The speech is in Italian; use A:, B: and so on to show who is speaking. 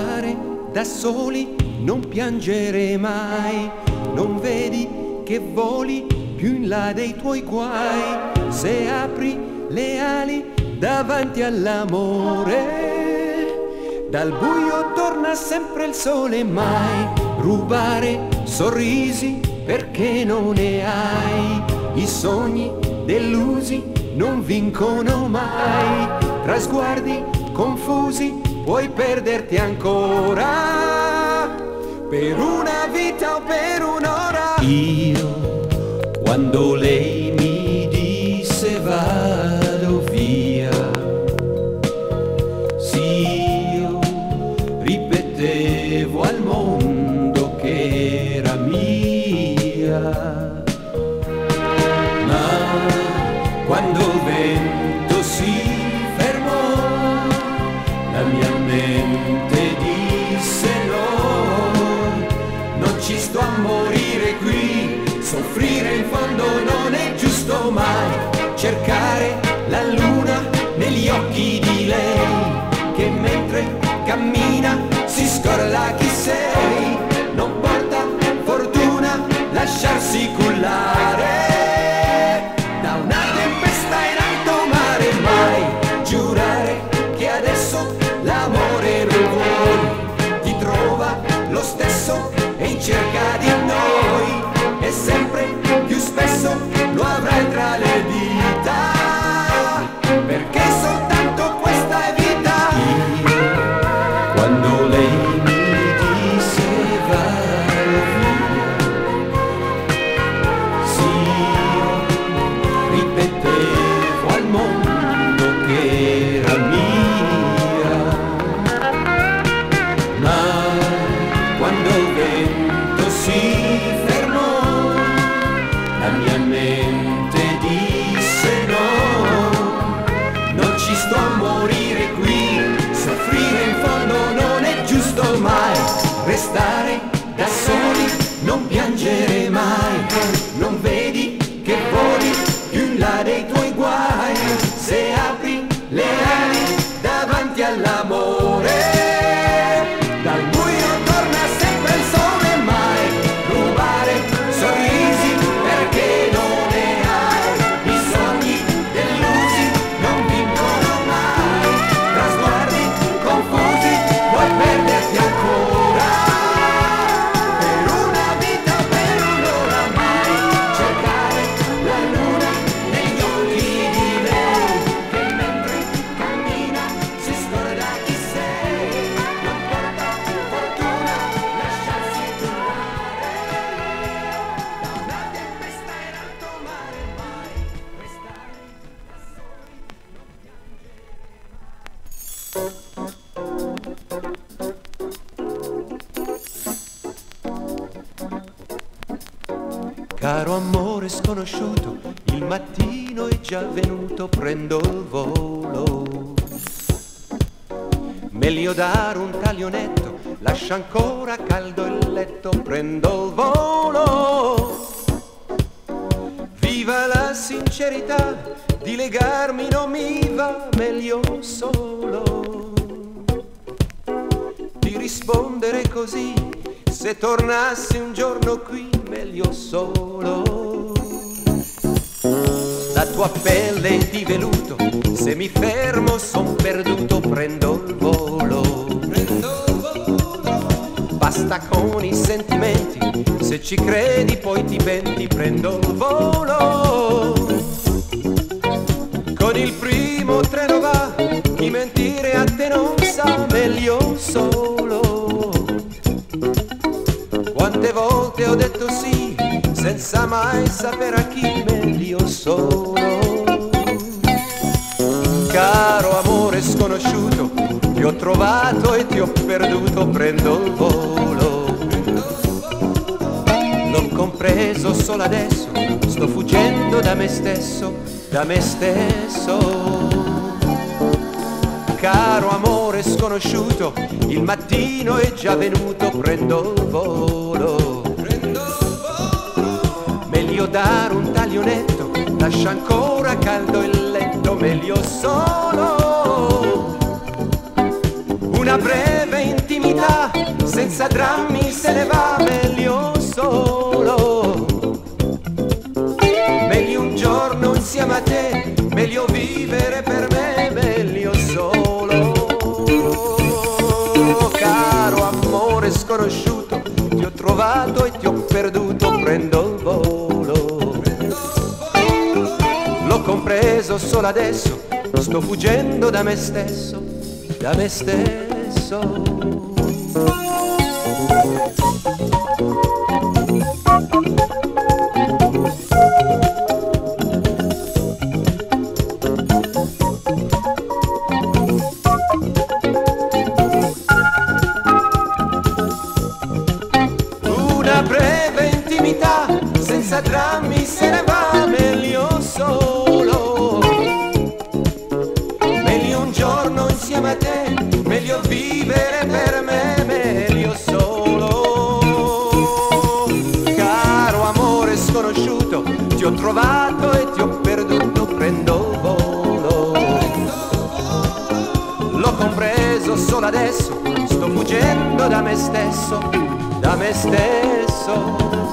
A: stare da soli, non piangere mai. Non vedi che voli più in là dei tuoi guai. Se apri le ali davanti all'amore, dal buio torna sempre il sole. Mai rubare sorrisi perché non ne hai. I sogni delusi non vincono mai. Tra sguardi confusi puoi perderti ancora, per una vita o per un'ora. Io, quando lei mi disse vado via, sì, io ripetevo al mondo che era mia. Ma quando il vento si fermò, la mia mente disse no, non ci sto a morire qui, soffrire in fondo non è giusto mai. Cercare la luna negli occhi di lei, che mentre cammina si scorda chi sei. Non porta fortuna lasciarsi cullare da una tempesta in alto mare. Mai giurare che adesso l'amore non vuoi, ti trova lo stesso e in cerca di noi, e sempre più spesso lo avrai tra le dita, perché soltanto questa è vita. Io, quando lei mi disse vado via, sì, io ripetevo al mondo che era mia. Ma quando il vento si fermò, la mia mente disse no, non ci sto a morire qui, soffrire in fondo non è giusto mai. Restare da soli, non piangere mai. Non vedi che voli più in là dei tuoi guai. Se apri le ali davanti all'amore, dal buio torna sempre il sole. Mai rubare sorrisi perché non ne hai. I sogni delusi non vincono mai. Tra sguardi confusi puoi perderti ancora, per una vita o per un'ora. Mai cercare la luna negli occhi di lei, che mentre cammina si scorda chi sei. Non porta fortuna lasciarsi cullare da una tempesta in alto mare. Mai restare da soli, non piangere mai. Caro amore sconosciuto, il mattino è già venuto, prendo il volo. Meglio dare un taglionetto, lascia ancora caldo il letto, prendo il volo. Viva la sincerità, di legarmi non mi va, meglio solo. Di rispondere così, se tornassi un giorno qui, meglio solo. La tua pelle di veluto, se mi fermo son perduto, prendo il volo. Basta con i sentimenti, se ci credi poi ti penti, prendo il volo. Con il primo treno va, chi mentire a te non sa, meglio solo. Quante volte ho detto sì, senza mai sapere a chi, meglio solo. Caro amore sconosciuto, ti ho trovato e ti ho perduto, prendo il volo. L'ho compreso solo adesso, sto fuggendo da me stesso, da me stesso. Caro amore sconosciuto, il mattino è già venuto, prendo il volo. Meglio dare un taglionetto, lascia ancora caldo il letto, meglio solo. Una breve intimità intimità, senza drammi se ne va meglio solo. Meglio un giorno insieme a te, meglio vivere per me, meglio solo. Caro amore sconosciuto, ti ho trovato e ti ho perduto, prendo il volo. L'ho compreso solo adesso, sto fuggendo da me stesso, da me stesso. Una breve intimità, senza drammi se ne va meglio solo. Meglio un giorno insieme a te, meglio vivere per me, meglio solo. Caro amore sconosciuto, ti ho trovato e ti ho perduto, prendo volo. L'ho compreso solo adesso, sto fuggendo da me stesso, da me stesso.